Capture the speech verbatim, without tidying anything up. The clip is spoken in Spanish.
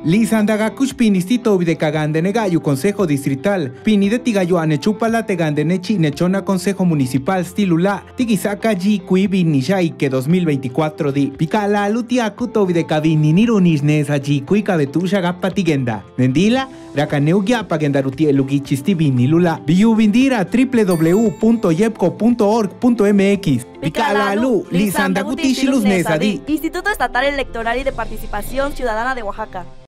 Lisandaga Kushpinistito de Cagande Negayu Consejo Distrital, Pini de Tigayo Anechupala Tegande Nechi Nechona Consejo Municipal Stilula, Tigisaka G Kuibi Nishai que dos mil veinticuatro di Picala Lutia Kutobi de Kabini Nirunisnesa G Kuika Betusha Gapa Tigenda, Nendila, Rakaneugia Pagendaruti Lugichistibi Nilula, Biubindira w w w punto yepco punto org punto m x. Picala Lu, Lisandaguti Shilus Nesadi, Instituto Estatal Electoral y de Participación Ciudadana de Oaxaca.